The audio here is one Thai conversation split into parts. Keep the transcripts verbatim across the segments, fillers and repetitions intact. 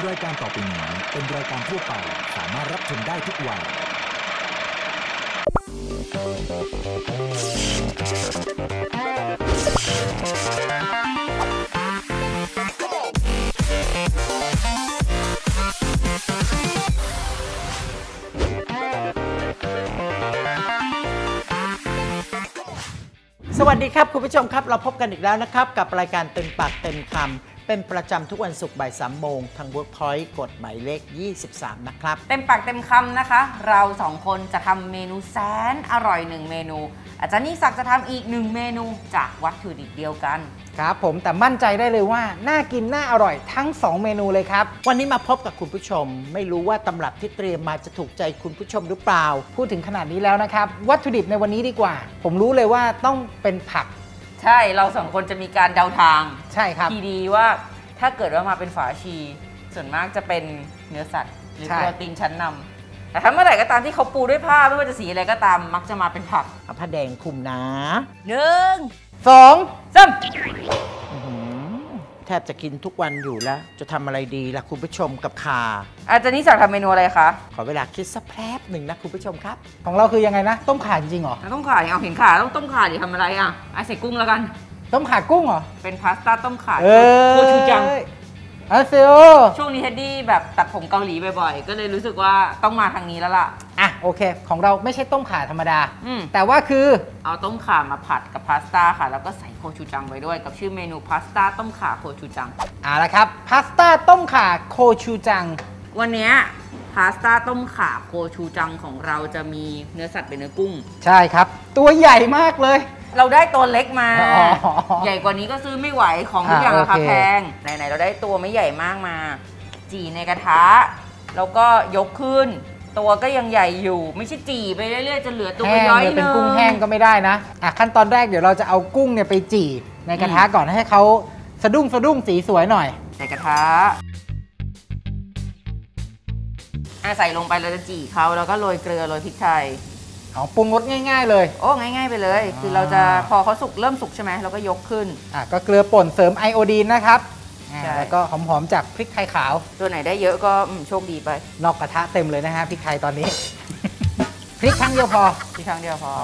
รายการต่อไปนี้เป็นรายการทั่วไปสามารถรับชมได้ทุกวัยสวัสดีครับคุณผู้ชมครับเราพบกันอีกแล้วนะครับกับรายการเต็มปากเต็มคำเป็นประจำทุกวันศุกร์บ่ายสามโมงทาง Workpoint กฎหมายเลขยี่สิบสามนะครับเต็มปากเต็มคำนะคะเราสองคนจะทำเมนูแสนอร่อยหนึ่งเมนูอาจารย์นิสักจะทำอีกหนึ่งเมนูจากวัตถุดิบเดียวกันครับผมแต่มั่นใจได้เลยว่าน่ากินน่าอร่อยทั้งสองเมนูเลยครับวันนี้มาพบกับคุณผู้ชมไม่รู้ว่าตำรับที่เตรียมมาจะถูกใจคุณผู้ชมหรือเปล่าพูดถึงขนาดนี้แล้วนะครับวัตถุดิบในวันนี้ดีกว่าผมรู้เลยว่าต้องเป็นผักใช่เราสองคนจะมีการเดาทางใช่ครับทีดีว่าถ้าเกิดว่ามาเป็นฝาชีส่วนมากจะเป็นเนื้อสัตว์หรือโปรตีนชั้นนำแต่ถ้าเมื่อไหร่ก็ตามที่เขาปูด้วยผ้าไม่ว่าจะสีอะไรก็ตามมักจะมาเป็นผักเอาผ้าแดงคลุมนะหนึ่งสองสามแทบจะกินทุกวันอยู่แล้วจะทำอะไรดีล่ะคุณผู้ชมกับข่าอาจารย์นิสักทำเมนูอะไรคะขอเวลาคิดสักแป๊บหนึ่งนะคุณผู้ชมครับของเราคือยังไงนะต้มข่าจริงเหรอต้มข่าเอาเห็นข่าต้องต้มข่าดิทำอะไรอ่ะไอใส่กุ้งแล้วกันต้มข่ากุ้งเหรอเป็นพาสต้าต้มข่าโคชูจังอาเซโอช่วงนี้เฮดดี้แบบตัดผมเกาหลีบ่อยๆก็เลยรู้สึกว่าต้องมาทางนี้แล้วล่ะอ่ะโอเคของเราไม่ใช่ต้มข่าธรรมดาแต่ว่าคือเอาต้มข่ามาผัดกับพาสต้าค่ะแล้วก็ใส่โคชูจังไปด้วยกับชื่อเมนูพาสต้าต้มข่าโคชูจังอ่ะละครับพาสต้าต้มข่าโคชูจังวันนี้พาสต้าต้มข่าโคชูจังของเราจะมีเนื้อสัตว์เป็นเนื้อกุ้งใช่ครับตัวใหญ่มากเลยเราได้ตัวเล็กมาใหญ่กว่านี้ก็ซื้อไม่ไหวของทุกอย่างราคาแพงไหนๆเราได้ตัวไม่ใหญ่มากมาจี่ในกระทะแล้วก็ยกขึ้นตัวก็ยังใหญ่อยู่ไม่ใช่จี่ไปเรื่อยๆจะเหลือตัวย่อยนึงเป็นกุ้งแห้งก็ไม่ได้นะอ่ะขั้นตอนแรกเดี๋ยวเราจะเอากุ้งเนี่ยไปจี่ในกระทะก่อนให้เขาสะดุ้งสะดุ้งสีสวยหน่อยในกระทะใส่ลงไปเราจะจี่เขาแล้วก็โรยเกลือโรยพริกไทยเอาปรุงรสง่ายๆเลยโอ้ง่ายๆไปเลยคือเราจะพอเขาสุกเริ่มสุกใช่ไหมเราก็ยกขึ้นอ่ะก็เกลือป่นเสริมไอโอดีนนะครับแล้วก็หอมๆจากพริกไทยขาวตัวไหนได้เยอะก็โชคดีไปนอกกระทะเต็มเลยนะฮะพริกไทยตอนนี้พริกครั้งเดียวพอพริกครั้งเดียวพอ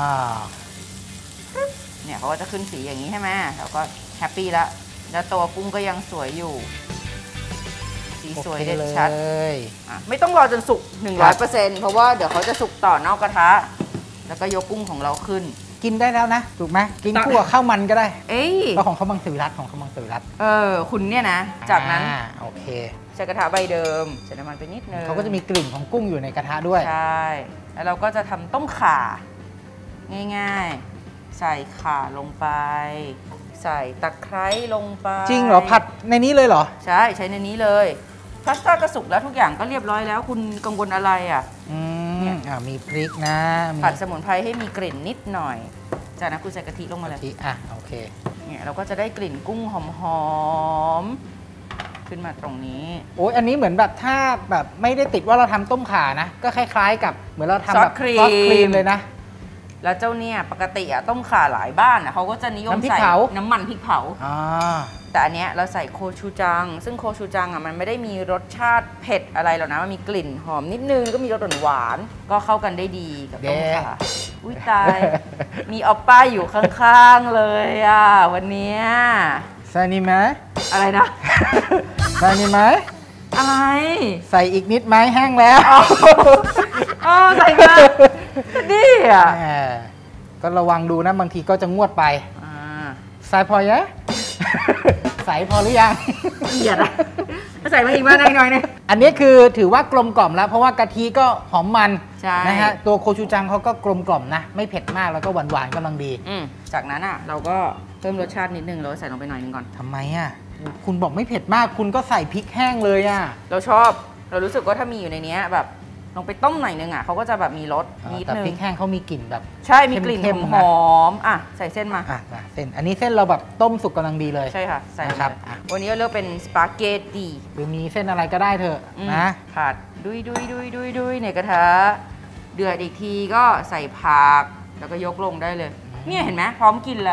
เนี่ยเขาก็จะขึ้นสีอย่างนี้ใช่ไหมเราก็แฮปปี้แล้วแล้วตัวกุ้งก็ยังสวยอยู่สีสวยเด่นชัดไม่ต้องรอจนสุก หนึ่งร้อยเปอร์เซ็นต์ เพราะว่าเดี๋ยวเขาจะสุกต่อนอกกระทะแล้วก็ยกกุ้งของเราขึ้นกินได้แล้วนะถูกไหมกินคู่กับข้าวมันก็ได้เอ้ยเพราะของเขามังสวิรัติของเขามังสวิรัติเออคุณเนี่ยนะจากนั้นโอเคใช้กระทะใบเดิมใส่น้ำมันไปนิดนึงเขาก็จะมีกลิ่นของกุ้งอยู่ในกระทะด้วยใช่แล้วเราก็จะทำต้มข่าง่ายๆใส่ข่าลงไปใส่ตะไคร้ลงไปจริงเหรอผัดในนี้เลยเหรอใช่ใช้ในนี้เลยพาสต้าก็สุกแล้วทุกอย่างก็เรียบร้อยแล้วคุณกังวลอะไรอ่ะอืมอ่ามีพริกนะผัดสมุนไพรให้มีกลิ่นนิดหน่อยจากนั้นคุณใส่กะทิลงมาเลยกะทิอ่ะโอเคเนี่ยเราก็จะได้กลิ่นกุ้งหอมๆขึ้นมาตรงนี้โอ้ยอันนี้เหมือนแบบถ้าแบบไม่ได้ติดว่าเราทำต้มข่านะก็คล้ายๆกับเหมือนเราทำแบบซอสครีมเลยนะแล้วเจ้าเนี่ยปกติอะต้มข่าหลายบ้านอะเขาก็จะนิยมใส่น้ำมันพริกเผาแต่อันเนี้ยเราใส่โคชูจังซึ่งโคชูจังอะมันไม่ได้มีรสชาติเผ็ดอะไรหรอกนะมันมีกลิ่นหอมนิดนึงก็มีรสหวานก็เข้ากันได้ดีกับต้มข่าอุ้ยตายมีออปป้าอยู่ข้างๆเลยอะวันนี้ใส่นี่ไหมอะไรนะใส่นี่ไหมอะไรใส่อีกนิดไหมแห้งแล้วอ๋อใส่มาดีอ่ะก็ระวังดูนะบางทีก็จะงวดไปใส่พอยังใส่พอหรือยังเกลียดอ่ะใส่มาอีกมาหน่อยๆเนี่ยอันนี้คือถือว่ากลมกล่อมแล้วเพราะว่ากะทิก็หอมมันนะฮะตัวโคชูจังเขาก็กลมกล่อมนะไม่เผ็ดมากแล้วก็หวานๆกำลังดีจากนั้นอ่ะเราก็เพิ่มรสชาตินิดนึงเราใส่ลงไปหน่อยนึงก่อนทำไมอ่ะคุณบอกไม่เผ็ดมากคุณก็ใส่พริกแห้งเลยอ่ะเราชอบเรารู้สึกว่าถ้ามีอยู่ในนี้แบบลงไปต้มหน่อยนึงอ่ะเขาก็จะแบบมีรสนิดนึงแต่พริกแห้งเขามีกลิ่นแบบใช่มีกลิ่นหอมอ่ะใส่เส้นมาอ่ะเส้นอันนี้เส้นเราแบบต้มสุกกำลังดีเลยใช่ค่ะใส่ครับวันนี้เราเลือกเป็นสปาเกตตีหรือมีเส้นอะไรก็ได้เถอะนะผัดดุยดุยดุยดุยดุยในกระทะเดือดอีกทีก็ใส่ผักแล้วก็ยกลงได้เลยเนี่ยเห็นไหมพร้อมกินแล้ว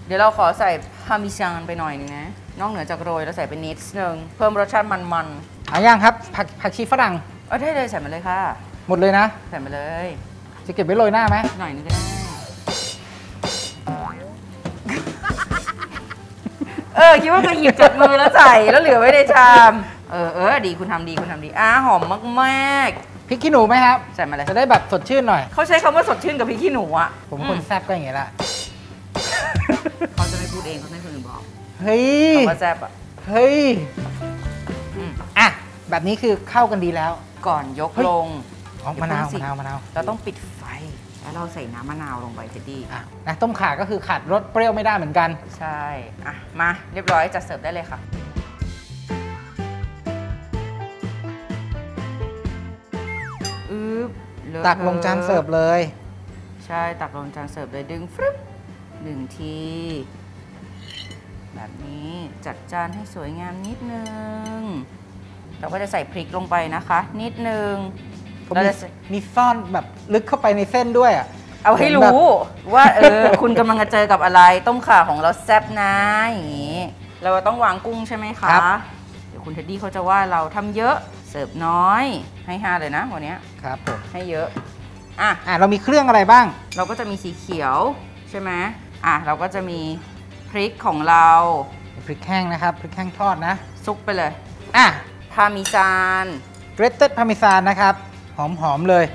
เดี๋ยวเราขอใส่พาร์เมซานไปหน่อยนึงนะนอกเหนือจากโรยเราใส่เป็นนิดนึงเพิ่มรสชาติมันๆเอาย่างครับผักผักชีฝรั่งเออได้เลยใส่มาเลยค่ะหมดเลยนะใส่มาเลยจะเก็บไว้โรยหน้าไหมหน่อยนึงก็ได้เออคิดว่าจะหยิบจากมือแล้วใส่แล้วเหลือไว้ในชามเออเออดีคุณทำดีคุณทำดีอ่ะหอมมากๆพริกขี้หนูไหมครับใส่มาเลยจะได้แบบสดชื่นหน่อยเขาใช้คำว่าสดชื่นกับพริกขี้หนูอ่ะผมคนแซ่บก็อย่างเงี้ยแหละเขาจะไม่พูดเองเขาให้คนอื่นบอกเฮ้ยคำว่าแซ่บอ่ะเฮ้ยอ่ะแบบนี้คือเข้ากันดีแล้วก่อนยกลงอ๋อมะนาวมะนาวมะนาวเราต้องปิดไฟแล้วเราใส่น้ำมะนาวลงไปเท็ดดี้อ่ะนะต้มข่าก็คือขาดรสเปรี้ยวไม่ได้เหมือนกันใช่อ่ะมาเรียบร้อยจัดเสิร์ฟได้เลยค่ะอึ๊บตักลงจานเสิร์ฟเลยใช่ตักลงจานเสิร์ฟเลยดึงฟรึบหนึ่งทีแบบนี้จัดจานให้สวยงามนิดนึงเราก็จะใส่พริกลงไปนะคะนิดนึงเราจะมีซ่อนแบบลึกเข้าไปในเส้นด้วยอ่ะเอาให้รู้ว่าเออคุณกำลังจะเจอกับอะไรต้มข่าของเราแซ่บนะอย่างนี้เราต้องวางกุ้งใช่ไหมคะเดี๋ยวคุณเท็ดดี้เขาจะว่าเราทำเยอะเสิร์ฟน้อยให้ห้าเลยนะวันนี้ครับผมให้เยอะอ่ะอ่ะเรามีเครื่องอะไรบ้างเราก็จะมีสีเขียวใช่ไหมอ่ะเราก็จะมีพริกของเราพริกแห้งนะครับพริกแห้งทอดนะซุกไปเลยอ่ะพาร์เมซานเกรตเต็ดพาร์เมซานนะครับหอมๆเลย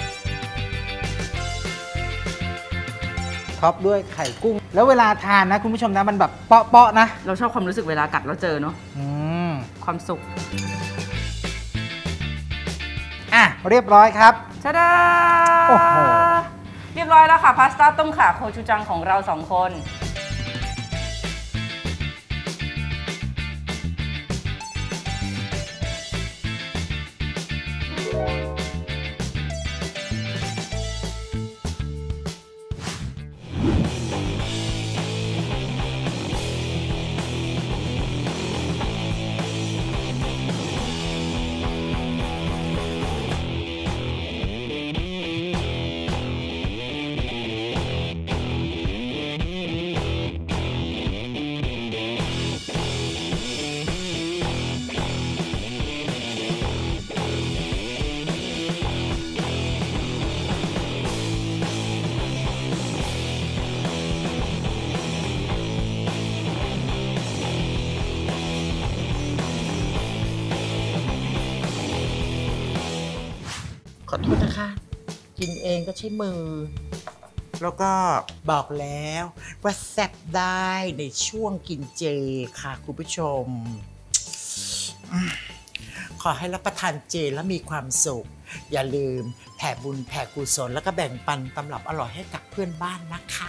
ท็อปด้วยไข่กุ้งแล้วเวลาทานนะคุณผู้ชมนะมันแบบเปาะๆนะเราชอบความรู้สึกเวลากัดแล้วเจอเนาะความสุขอ่ะเรียบร้อยครับชาดาโอ้โหเรียบร้อยแล้วค่ะพาสต้าต้มข่าโคชูจังของเราสองคนขอโทษนะคะกินเองก็ใช้มือแล้วก็บอกแล้วว่าแซ่บได้ในช่วงกินเจค่ะคุณผู้ชมขอให้รับประทานเจแล้วมีความสุขอย่าลืมแผ่บุญแผ่กุศลแล้วก็แบ่งปันตำรับอร่อยให้กับเพื่อนบ้านนะคะ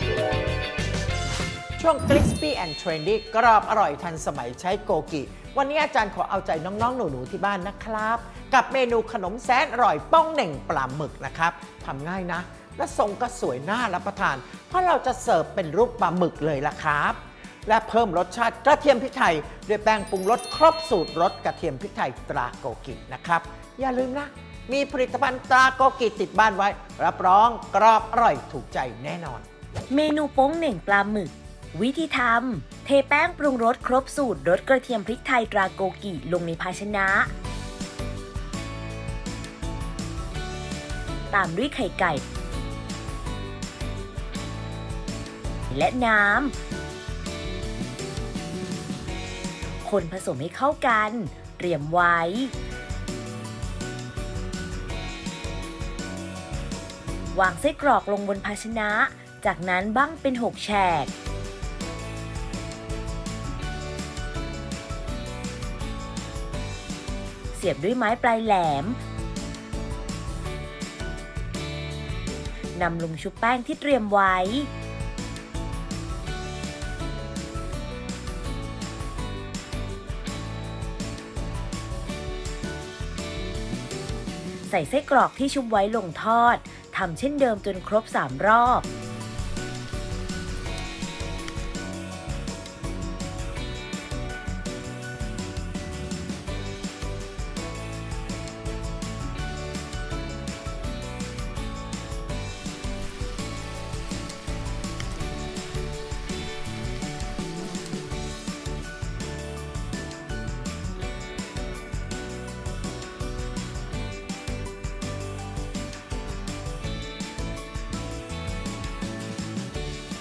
ช่วง Crispy and Trendy กรอบอร่อยทันสมัยใช้โกกิวันนี้อาจารย์ขอเอาใจน้องๆหนูๆที่บ้านนะครับกับเมนูขนมแสนอร่อยป้องเหน่งปลาหมึกนะครับทำง่ายนะและทรงก็สวยน่ารับประทานเพราะเราจะเสิร์ฟเป็นรูปปลาหมึกเลยล่ะครับและเพิ่มรสชาติกระเทียมพริกไทยด้วยแป้งปรุงรสครบสูตรรสกระเทียมพริกไทยตราโกกินะครับอย่าลืมนะมีผลิตภัณฑ์ตราโกกิติดบ้านไว้รับรองกรอบอร่อยถูกใจแน่นอนเมนูโป้งเหน่งปลาหมึกวิธีทำเทแป้งปรุงรสครบสูตรรสกระเทียมพริกไทยตราโกกิลงในภาชนะตามด้วยไข่ไก่และน้ำคนผสมให้เข้ากันเตรียมไว้วางไส้กรอกลงบนภาชนะจากนั้นบั้งเป็นหกแฉกเสียบด้วยไม้ปลายแหลมนำลงชุบแป้งที่เตรียมไว้ใส่ไส้กรอกที่ชุบไว้ลงทอดทำเช่นเดิมจนครบสามรอบ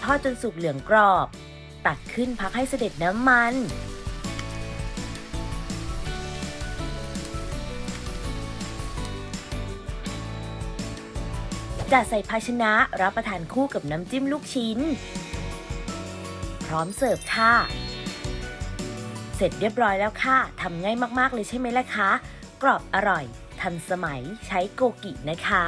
ทอดจนสุกเหลืองกรอบตักขึ้นพักให้เสด็จน้ำมันจัดใส่ภาชนะรับประทานคู่กับน้ำจิ้มลูกชิ้นพร้อมเสิร์ฟค่ะเสร็จเรียบร้อยแล้วค่ะทำง่ายมากๆเลยใช่ไหมล่ะคะกรอบอร่อยทันสมัยใช้โกกินะคะ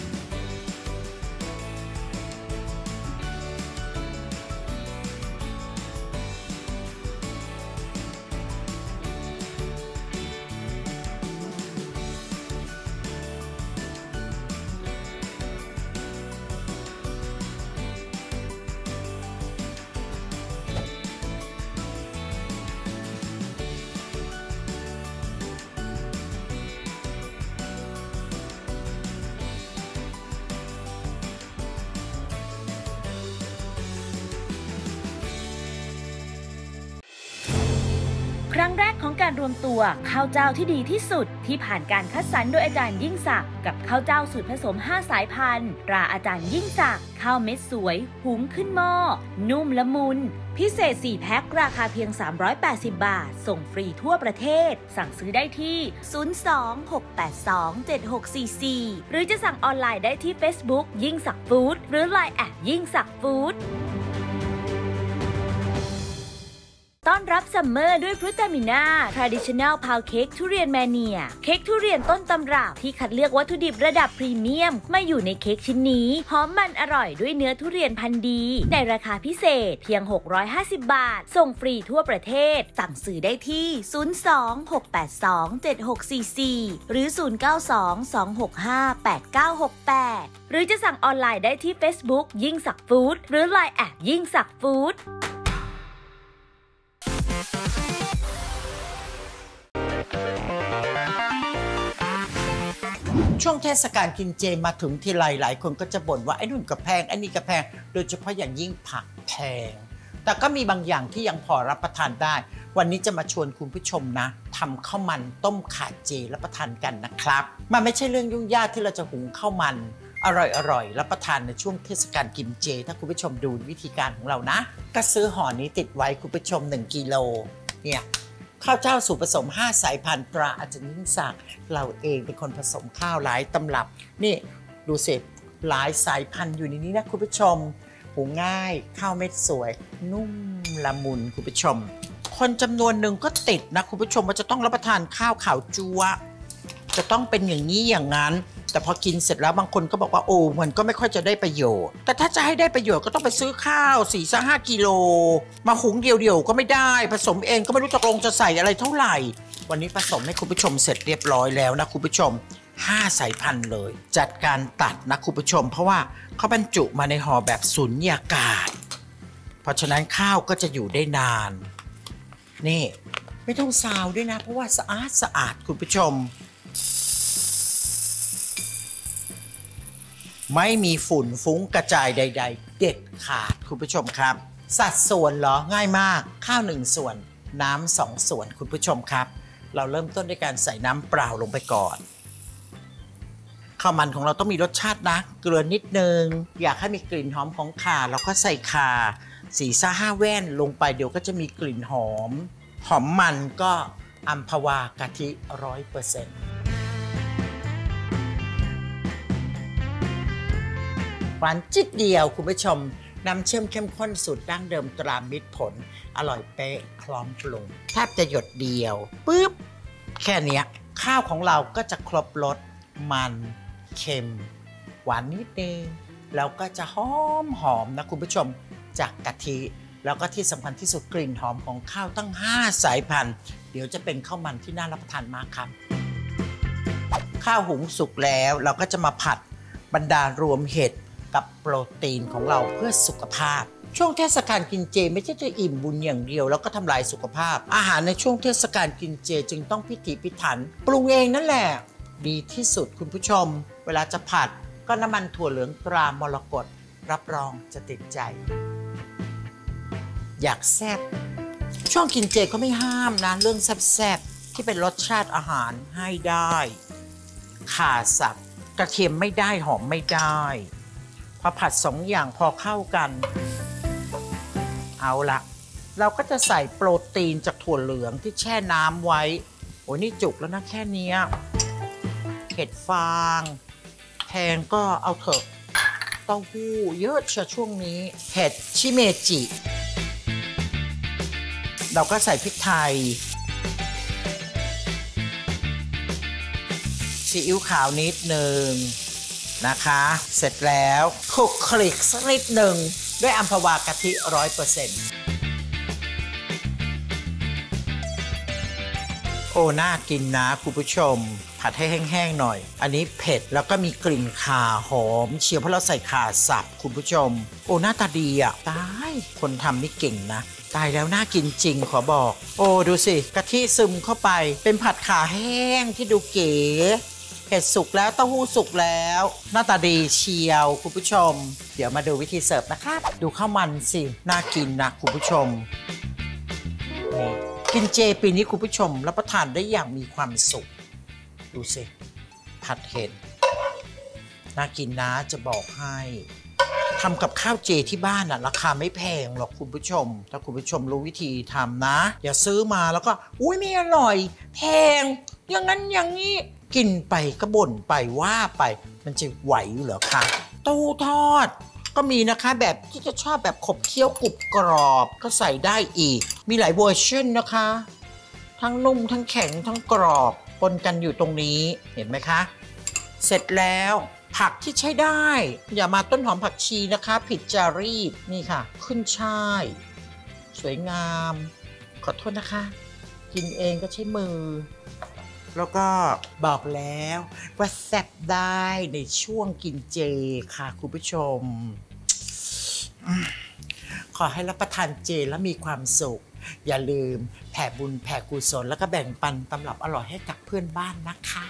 ครั้งแรกของการรวมตัวข้าวเจ้าที่ดีที่สุดที่ผ่านการคัดสรรโดยอาจารย์ยิ่งศักดิ์กับข้าวเจ้าสูตรผสมห้าสายพันธุ์ตราอาจารย์ยิ่งศักดิ์ข้าวเม็ดสวยหุงขึ้นหม้อนุ่มละมุนพิเศษสี่แพ็คราคาเพียงสามร้อยแปดสิบบาทส่งฟรีทั่วประเทศสั่งซื้อได้ที่ศูนย์ สอง หก แปด สอง เจ็ด หก สี่ สี่หรือจะสั่งออนไลน์ได้ที่ Facebook ยิ่งศักดิ์ฟู้ดหรือ ไลน์ แอท ยิ่งศักดิ์ฟู้ดต้อนรับซัมเมอร์ด้วยฟรุตามิน่า Traditional Pound Cake ทุเรียนแมเนียเค้กทุเรียนต้นตำรับที่คัดเลือกวัตถุดิบระดับพรีเมียมมาอยู่ในเค้กชิ้นนี้หอมมันอร่อยด้วยเนื้อทุเรียนพันธุ์ดีในราคาพิเศษเพียงหกร้อยห้าสิบบาทส่งฟรีทั่วประเทศสั่งซื้อได้ที่ศูนย์ สอง หก แปด สอง เจ็ด หก สี่ สี่หรือศูนย์ เก้า สอง สอง หก ห้า แปด เก้า หก แปดหรือจะสั่งออนไลน์ได้ที่ Facebook ยิ่งศักดิ์ฟู้ดหรือ ไลน์ แอท ยิ่งศักดิ์ฟู้ดช่วงเทศกาลกินเจมาถึงทีไรหลายคนก็จะบ่นว่าไอ้นู่นก็แพงไอ้นี่ก็แพงโดยเฉพาะอย่างยิ่งผักแพงแต่ก็มีบางอย่างที่ยังพอรับประทานได้วันนี้จะมาชวนคุณผู้ชมนะทำข้าวมันต้มข่าเจรับประทานกันนะครับมันไม่ใช่เรื่องยุ่งยากที่เราจะหุงข้าวมันอร่อยๆรับประทานในช่วงเทศกาลกินเจถ้าคุณผู้ชมดูวิธีการของเรานะก็ซื้อห่อนี้ติดไว้คุณผู้ชมหนึ่งกิโลเนี่ยข้าวเจ้าสูตรผสมห้าสายพันธุ์ตราอาจารย์ยิ่งศักดิ์เราเองเป็นคนผสมข้าวหลายตำรับนี่ดูสิหลายสายพันธุ์อยู่ในนี้นะคุณผู้ชมหุงง่ายข้าวเม็ดสวยนุ่มละมุนคุณผู้ชมคนจำนวนหนึ่งก็ติดนะคุณผู้ชมว่าจะต้องรับประทานข้าวขาวจั๊วจะต้องเป็นอย่างนี้อย่างนั้นแต่พอกินเสร็จแล้วบางคนก็บอกว่าโอ้มันก็ไม่ค่อยจะได้ประโยชน์แต่ถ้าจะให้ได้ประโยชน์ก็ต้องไปซื้อข้าวสี่ถึงห้ากิโลมาหุงเดี่ยวๆก็ไม่ได้ผสมเองก็ไม่รู้จะลงจะใส่อะไรเท่าไหร่วันนี้ผสมให้คุณผู้ชมเสร็จเรียบร้อยแล้วนะคุณผู้ชมห้าสายพันธุ์เลยจัดการตัดนะคุณผู้ชมเพราะว่าเขาบรรจุมาในห่อแบบสุญญากาศเพราะฉะนั้นข้าวก็จะอยู่ได้นานนี่ไม่ต้องซาวด้วยนะเพราะว่าสะอาดสะอาดคุณผู้ชมไม่มีฝุ่นฟุ้งกระจายใดๆเด็ดขาดคุณผู้ชมครับสัดส่วนเหรอง่ายมากข้าวหนึ่งส่วนน้ำสองส่วนคุณผู้ชมครับเราเริ่มต้นด้วยการใส่น้ำเปล่าลงไปก่อนข้าวมันของเราต้องมีรสชาตินะเกลือนิดนึงอยากให้มีกลิ่นหอมของข่าเราก็ใส่ข่าสี่ซ่าห้าแว่นลงไปเดี๋ยวก็จะมีกลิ่นหอมหอมมันก็อัมพวากะทิร้อยเปอร์เซ็นต์หวานจิตเดียวคุณผู้ชมน้ำเชื่อมเข้มข้นสูตรดั้งเดิมตรามิตรผลอร่อยเป๊ะพร้อมปรุงแทบจะหยดเดียวปึ๊บแค่นี้ข้าวของเราก็จะครบรสมันเค็มหวานนิดนึงแล้วก็จะหอมหอมนะคุณผู้ชมจากกะทิแล้วก็ที่สำคัญที่สุดกลิ่นหอมของข้าวตั้งห้าสายพันธุ์เดี๋ยวจะเป็นข้าวมันที่น่ารับประทานมากครับข้าวหุงสุกแล้วเราก็จะมาผัดบรรดารวมเห็ดกับโปรตีนของเราเพื่อสุขภาพช่วงเทศกาลกินเจไม่ใช่จะอิ่มบุญอย่างเดียวแล้วก็ทำลายสุขภาพอาหารในช่วงเทศกาลกินเจจึงต้องพิถีพิถันปรุงเองนั่นแหละดีที่สุดคุณผู้ชมเวลาจะผัดก็น้ำมันถั่วเหลืองตรามรกตรับรองจะติดใจอยากแซ่บช่วงกินเจก็ไม่ห้ามนะเรื่องแซ่บๆที่เป็นรสชาติอาหารให้ได้ข่าสับกระเทียมไม่ได้หอมไม่ได้พอผัดสองอย่างพอเข้ากันเอาละเราก็จะใส่โปรตีนจากถั่วเหลืองที่แช่น้ำไว้โอ้ยนี่จุกแล้วนะแค่นี้เห็ดฟางแพงก็เอาเถอะเต้าหู้เยอะเชียวช่วงนี้เห็ดชิเมจิเราก็ใส่พริกไทยซีอิ๊วขาวนิดหนึ่งนะคะเสร็จแล้วคลุกคลิกสักนิดหนึ่งด้วยอัมพวากะทิ ร้อยเปอร์เซ็นต์ โอ้น่ากินนะคุณผู้ชมผัดให้แห้งๆหน่อยอันนี้เผ็ดแล้วก็มีกลิ่นข่าหอมเชียวเพราะเราใส่ข่าสับคุณผู้ชมโอ้หน้าตาดีอ่ะตายคนทำนี่เก่งนะตายแล้วน่ากินจริงขอบอกโอ้ดูสิกะทิซึมเข้าไปเป็นผัดข่าแห้งที่ดูเก๋เผ็ดสุกแล้วเต้าหู้สุกแล้วหน้าตาดีเชียวคุณผู้ชมเดี๋ยวมาดูวิธีเสิร์ฟนะครับดูข้าวมันสิน่ากินนะคุณผู้ชมนี่กินเจปีนี้คุณผู้ชมรับประทานได้อย่างมีความสุขดูสิผัดเห็ดน่ากินนะจะบอกให้ทำกับข้าวเจที่บ้านอ่ะราคาไม่แพงหรอกคุณผู้ชมถ้าคุณผู้ชมรู้วิธีทำนะอย่าซื้อมาแล้วก็อุ้ยไม่อร่อยแพงอย่างนั้นอย่างนี้กินไปก็บ่นไปว่าไปมันจะไหวเหรอคะเต้าหู้ทอดก็มีนะคะแบบที่จะชอบแบบขบเคี้ยวกรุบกรอบก็ใส่ได้อีกมีหลายเวอร์ชันนะคะทั้งนุ่มทั้งแข็งทั้งกรอบปนกันอยู่ตรงนี้เห็นไหมคะเสร็จแล้วผักที่ใช้ได้อย่ามาต้นหอมผักชีนะคะผิดจารีตนี่ค่ะขึ้นช่ายสวยงามขอโทษนะคะกินเองก็ใช้มือแล้วก็บอกแล้วว่าแซ่บได้ในช่วงกินเจค่ะคุณผู้ชมขอให้รับประทานเจแล้วมีความสุขอย่าลืมแผ่บุญแผ่กุศลแล้วก็แบ่งปันตำรับอร่อยให้กับเพื่อนบ้านนะคะ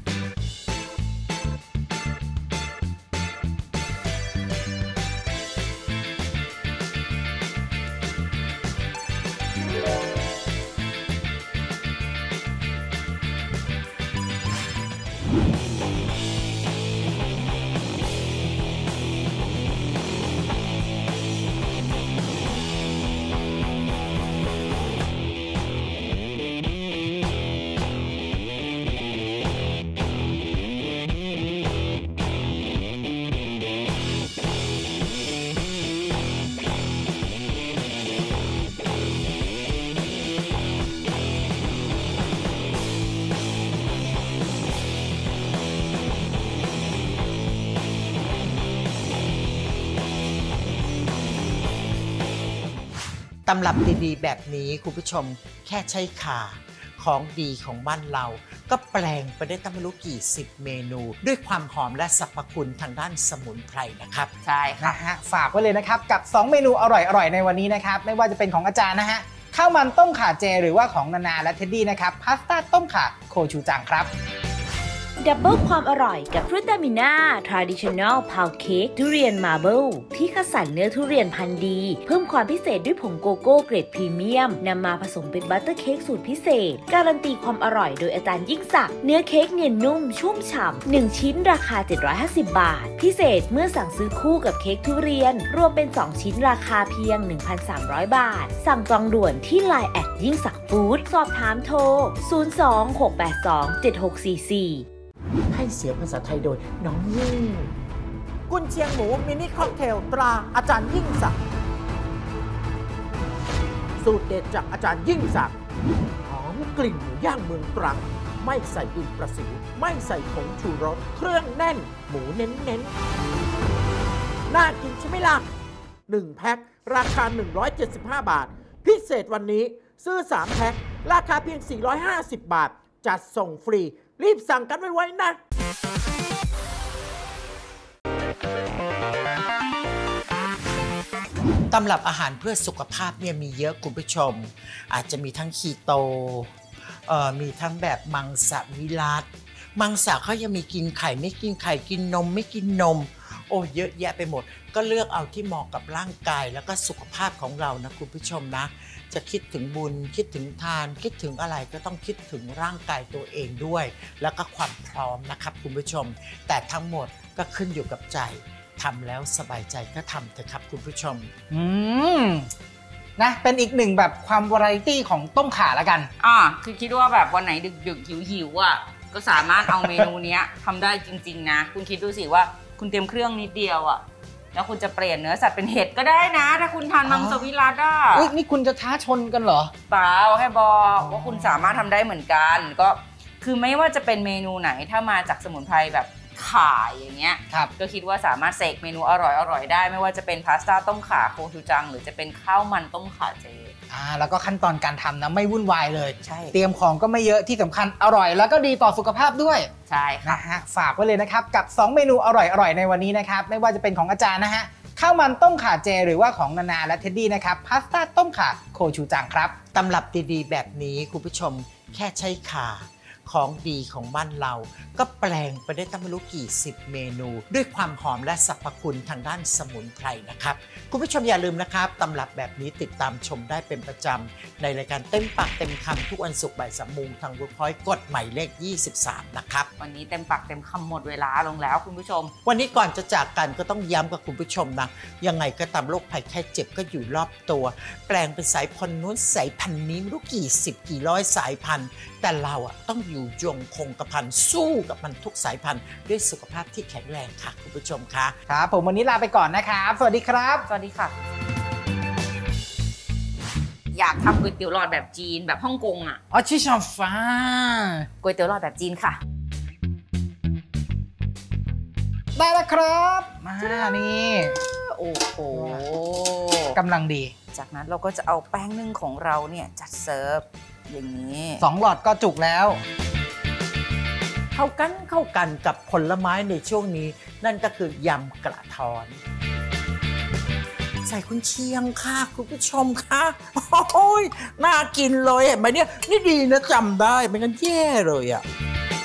ตำรับดีๆแบบนี้คุณผู้ชมแค่ใช้ข่าของดีของบ้านเราก็แปลงไปได้ตั้งไม่รู้กี่สิบเมนูด้วยความหอมและสรรพคุณทางด้านสมุนไพรนะครับใช่ค่ะนะฮะฝากไว้เลยนะครับกับสองเมนูอร่อยๆในวันนี้นะครับไม่ว่าจะเป็นของอาจารย์นะฮะข้าวมันต้มข่าเจหรือว่าของนานาและเท็ดดี้นะครับพาสต้าต้มข่าโคชูจังครับดับเบิลความอร่อยกับฟรุตามิน่า Traditional Pound Cake ทุเรียนมาร์เบิลที่คัดสรรเนื้อทุเรียนพันธุ์ดีเพิ่มความพิเศษด้วยผงโกโก้เกรดพรีเมียมนำมาผสมเป็นบัตเตอร์เค้กสูตรพิเศษการันตีความอร่อยโดยอาจารย์ยิ่งศักดิ์เนื้อเค้กเนียนนุ่มชุ่มฉ่ำหนึ่งชิ้นราคาเจ็ดร้อยห้าสิบบาทพิเศษเมื่อสั่งซื้อคู่กับเค้กทุเรียนรวมเป็นสองชิ้นราคาเพียง หนึ่งพันสามร้อย บาทสั่งจองด่วนที่ ไลน์ แอทยิ่งศักดิ์ฟู้ดสอบถามโทรศูนย์ สอง หก แปด สอง เจ็ด หก สี่ สี่ให้เสียงภาษาไทยโดยน้องยิ่งกุนเชียงหมูมินิค็อกเทลตราอาจารย์ยิ่งศักดิ์สูตรเด็ดจากอาจารย์ยิ่งศักดิ์หอมกลิ่นหมูย่างเมืองตรังไม่ใส่ดินประสิวไม่ใส่ผงชูรสเครื่องแน่นหมูเน้นๆน่ากินใช่ไหมล่ะหนึ่งแพ็คราคาหนึ่งร้อยเจ็ดสิบห้าบาทพิเศษวันนี้ซื้อสามแพ็คราคาเพียงสี่ร้อยห้าสิบบาทจัดส่งฟรีรีบสั่งกันไว้ๆนะตำรับอาหารเพื่อสุขภาพเนี่ยมีเยอะคุณผู้ชมอาจจะมีทั้งคีโตเอ่อมีทั้งแบบมังสวิรัติมังสะเขายังมีกินไข่ไม่กินไข่กินนมไม่กินนมโอ้เยอะแยะไปหมดก็เลือกเอาที่เหมาะกับร่างกายแล้วก็สุขภาพของเรานะคุณผู้ชมนะจะคิดถึงบุญคิดถึงทานคิดถึงอะไรก็ต้องคิดถึงร่างกายตัวเองด้วยแล้วก็ความพร้อมนะครับคุณผู้ชมแต่ทั้งหมดก็ขึ้นอยู่กับใจทำแล้วสบายใจก็ทำเถอะครับคุณผู้ชมอืมนะเป็นอีกหนึ่งแบบความวาไรตี้ของต้มข่าละกันอ่าคือคิดว่าแบบวันไหนดึกๆหิวๆอ่ะก็สามารถเอาเมนูนี้ทำได้จริงๆนะคุณคิดดูสิว่าคุณเตรียมเครื่องนิดเดียวอ่ะแล้วคุณจะเปลี่ยนเนื้อสัตว์เป็นเห็ดก็ได้นะถ้าคุณทานมังสวิรัติอ่ะอุ้ยนี่คุณจะท้าชนกันเหรอเปล่าแค่บอกว่าคุณสามารถทำได้เหมือนกันก็คือไม่ว่าจะเป็นเมนูไหนถ้ามาจากสมุนไพรแบบข่าอย่างเงี้ยก็คิดว่าสามารถเสกเมนูอร่อยๆได้ไม่ว่าจะเป็นพาสต้าต้มข่าโคชูจังหรือจะเป็นข้าวมันต้มข่าเจอ่าแล้วก็ขั้นตอนการทำนะไม่วุ่นวายเลยใช่เตรียมของก็ไม่เยอะที่สำคัญอร่อยแล้วก็ดีต่อสุขภาพด้วยใช่ค่ะนะฮะฝากไว้เลยนะครับกับสองเมนูอร่อยๆในวันนี้นะครับไม่ว่าจะเป็นของอาจารย์นะฮะข้าวมันต้มข่าเจหรือว่าของนานาและเท็ดดี้นะครับพาสต้าต้มข่าโคชูจังครับตำรับดีๆแบบนี้คุณผู้ชมแค่ใช้ข่าของดีของบ้านเราก็แปลงไปได้ตั้งไม่รู้กี่สิบเมนูด้วยความหอมและสรรพคุณทางด้านสมุนไพรนะครับคุณผู้ชมอย่าลืมนะครับตำรับแบบนี้ติดตามชมได้เป็นประจำในรายการเต็มปากเต็มคำทุกวันศุกร์บ่ายสามโมงทาง เวิร์คพอยต์ กดหมายเลขยี่สิบสามนะครับวันนี้เต็มปากเต็มคำหมดเวลาลงแล้วคุณผู้ชมวันนี้ก่อนจะจากกันก็ต้องย้ำกับคุณผู้ชมนะยังไงก็ตามโรคภัยแค่เจ็บก็อยู่รอบตัวแปลงเป็นสายพันธุ์นู้นสายพันธุ์นี้ไม่รู้กี่สิบกี่ร้อยสายพันธุ์แต่เราอ่ะต้องอยู่ยงคงกระพันสู้กับมันทุกสายพันธุ์ด้วยสุขภาพที่แข็งแรงค่ะคุณผู้ชมค่ะครับผมวันนี้ลาไปก่อนนะครับสวัสดีครับสวัสดีค่ะอยากทำก๋วยเตี๋ยวหลอดแบบจีนแบบฮ่องกงอ่ะอ๋อชิชอนฟ้าก๋วยเตี๋ยวหลอดแบบจีนค่ะได้แล้วครับมานี่โอ้โหกำลังดีจากนั้นเราก็จะเอาแป้งนึ่งของเราเนี่ยจัดเสิร์ฟอย่างนี้สองหลอดก็จุกแล้วเข้ากันเข้ากันกับผลไม้ในช่วงนี้นั่นก็คือยำกระท้อนใส่กุนเชียงค่ะคุณผู้ชมค่ะโอ้ยน่ากินเลยเห็นไหมเนี่ยนี่ดีนะจำได้ไม่งั้นแย่เลยอ่ะ